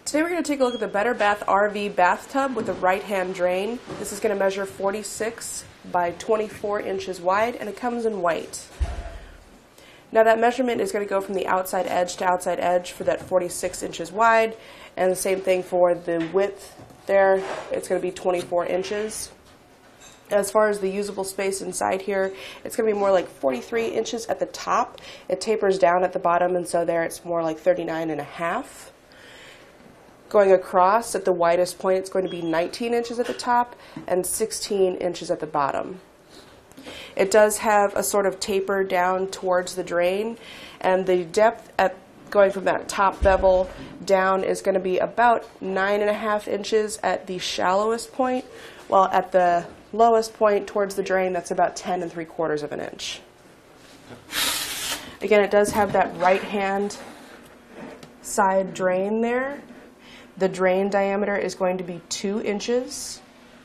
Today we're going to take a look at the Better Bath RV Bathtub with a right-hand drain. This is going to measure 46 by 24 inches wide, and it comes in white. Now that measurement is going to go from the outside edge to outside edge for that 46 inches wide, and the same thing for the width there. It's going to be 24 inches. As far as the usable space inside here, it's going to be more like 43 inches at the top. It tapers down at the bottom, and so there it's more like 39.5. Going across at the widest point, it's going to be 19 inches at the top and 16 inches at the bottom. It does have a sort of taper down towards the drain, and the depth at going from that top bevel down is going to be about 9.5 inches at the shallowest point, while at the lowest point towards the drain, that's about 10.75 of an inch. Again, it does have that right-hand side drain there. The drain diameter is going to be 2 inches.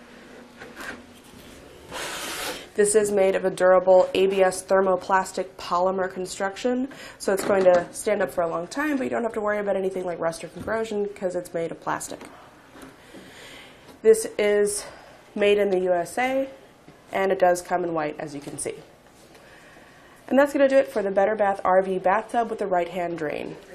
This is made of a durable ABS thermoplastic polymer construction, so it's going to stand up for a long time, but you don't have to worry about anything like rust or corrosion because it's made of plastic. This is made in the USA, and it does come in white, as you can see. And that's going to do it for the Better Bath RV Bathtub with the right-hand drain.